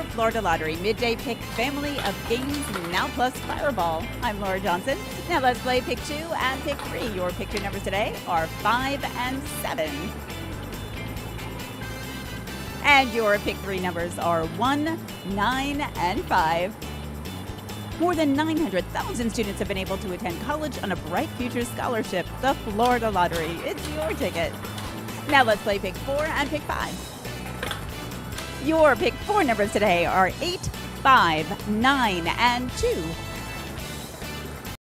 Florida Lottery Midday Pick family of games, now plus Fireball. I'm Laura Johnson. Now let's play Pick 2 and Pick 3. Your Pick 2 numbers today are 5 and 7. And your Pick 3 numbers are 1, 9, and 5. More than 900,000 students have been able to attend college on a Bright Future Scholarship. The Florida Lottery. It's your ticket. Now let's play Pick 4 and Pick 5. Your Pick 4 numbers today are 8, 5, 9, and 2.